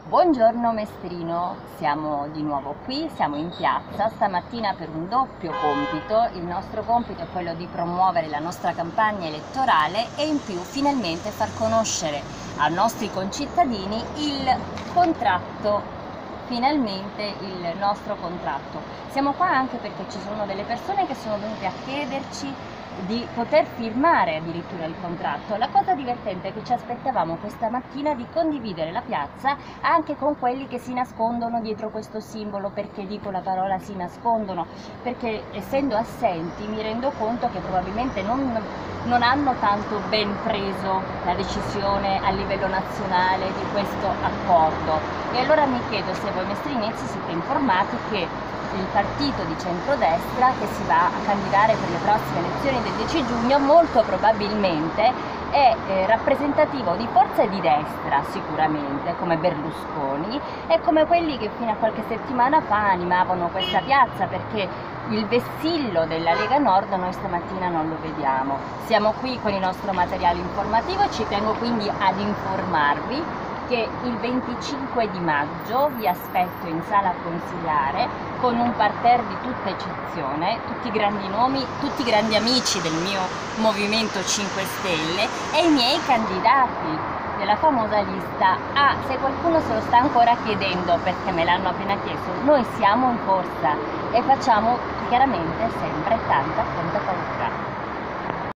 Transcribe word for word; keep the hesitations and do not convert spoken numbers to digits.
Buongiorno Mestrino, siamo di nuovo qui, siamo in piazza stamattina per un doppio compito. Il nostro compito è quello di promuovere la nostra campagna elettorale e in più finalmente far conoscere ai nostri concittadini il contratto, finalmente il nostro contratto. Siamo qua anche perché ci sono delle persone che sono venute a chiederci di poter firmare addirittura il contratto. La cosa divertente è che ci aspettavamo questa mattina di condividere la piazza anche con quelli che si nascondono dietro questo simbolo. Perché dico la parola si nascondono? Perché essendo assenti mi rendo conto che probabilmente non, non hanno tanto ben preso la decisione a livello nazionale di questo accordo. E allora mi chiedo se voi mestrinesi siete informati che il partito di centrodestra che si va a candidare per le prossime elezioni del dieci giugno molto probabilmente è eh, rappresentativo di forze di destra sicuramente, come Berlusconi e come quelli che fino a qualche settimana fa animavano questa piazza, perché il vessillo della Lega Nord noi stamattina non lo vediamo. Siamo qui con il nostro materiale informativo e ci tengo quindi ad informarvi che il venticinque di maggio vi aspetto in sala consiliare con un parterre di tutta eccezione, tutti i grandi nomi, tutti i grandi amici del mio Movimento cinque Stelle e i miei candidati della famosa lista A. Se qualcuno se lo sta ancora chiedendo, perché me l'hanno appena chiesto, noi siamo in corsa e facciamo chiaramente sempre tanta, tanta paura.